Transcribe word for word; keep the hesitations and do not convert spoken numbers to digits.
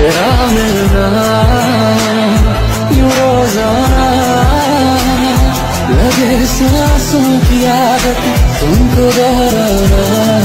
तेरा मिलना यूं रोजाना लगे सांसों की आदत तुमको दोहराना।